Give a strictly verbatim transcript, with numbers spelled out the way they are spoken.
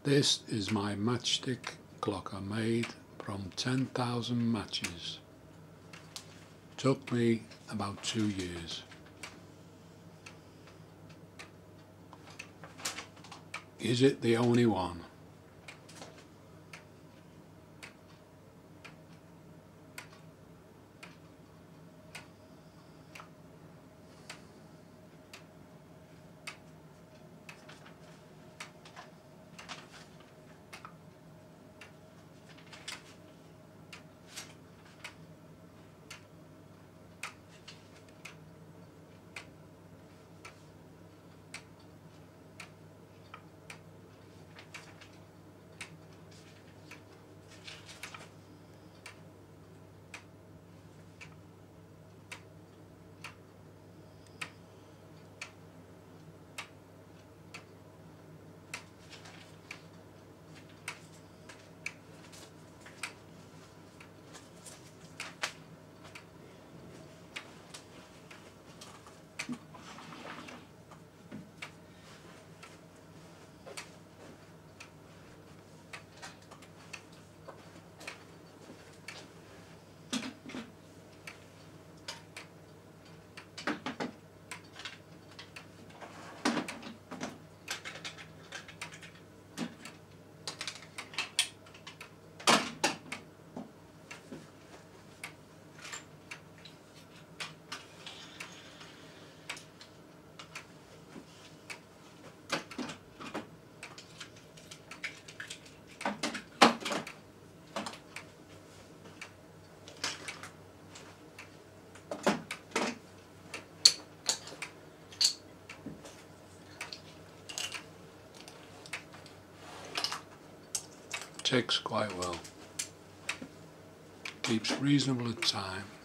This is my matchstick clock I made from ten thousand matches. Took me about two years. Is it the only one? Ticks quite well. Keeps reasonable time.